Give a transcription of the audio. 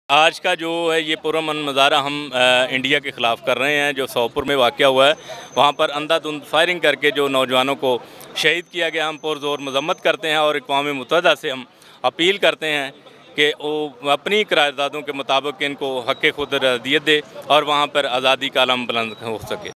आज का जो है ये पुरअमन मुज़ाहरा हम इंडिया के ख़िलाफ़ कर रहे हैं। जो सोपोर में वाक़या हुआ है, वहाँ पर अंधाधुंध फायरिंग करके जो नौजवानों को शहीद किया गया, हम पुरज़ोर मज़म्मत करते हैं और अक़वाम मुत्तहिदा से हम अपील करते हैं कि वो अपनी करारदादों के मुताबिक इनको हक़ खुद रअयत दे और वहाँ पर आज़ादी का अलम बुलंद हो सके।